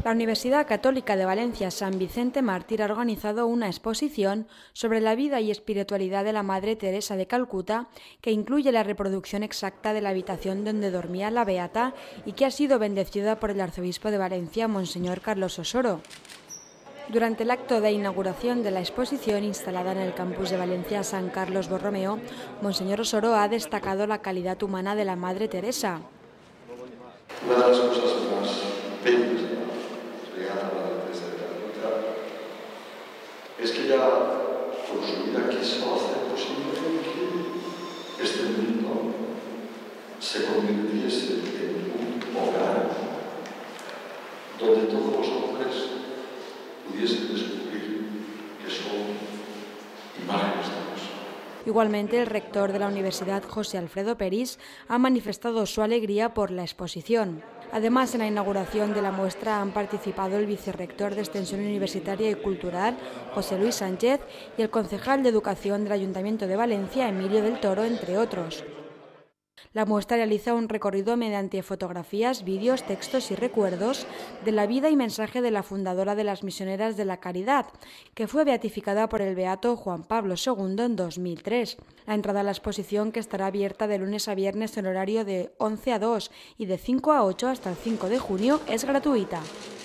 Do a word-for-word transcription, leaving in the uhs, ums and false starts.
La Universidad Católica de Valencia San Vicente Mártir ha organizado una exposición sobre la vida y espiritualidad de la Madre Teresa de Calcuta, que incluye la reproducción exacta de la habitación donde dormía la beata y que ha sido bendecida por el arzobispo de Valencia, Monseñor Carlos Osoro. Durante el acto de inauguración de la exposición instalada en el campus de Valencia San Carlos Borromeo, Monseñor Osoro ha destacado la calidad humana de la Madre Teresa. Una de las cosas más bellas llegar a la Madre Teresa de Calcuta es que ella, con su vida, quiso hacer posible que este mundo se convirtiese en un hogar donde todos los hombres pudiesen descubrir que son imágenes de Dios. Igualmente, el rector de la Universidad, José Alfredo Peris, ha manifestado su alegría por la exposición. Además, en la inauguración de la muestra han participado el vicerrector de Extensión Universitaria y Cultural, José Luis Sánchez, y el concejal de Educación del Ayuntamiento de Valencia, Emilio del Toro, entre otros. La muestra realiza un recorrido mediante fotografías, vídeos, textos y recuerdos de la vida y mensaje de la fundadora de las Misioneras de la Caridad, que fue beatificada por el beato Juan Pablo segundo en dos mil tres. La entrada a la exposición, que estará abierta de lunes a viernes en horario de once a dos y de cinco a ocho hasta el cinco de junio, es gratuita.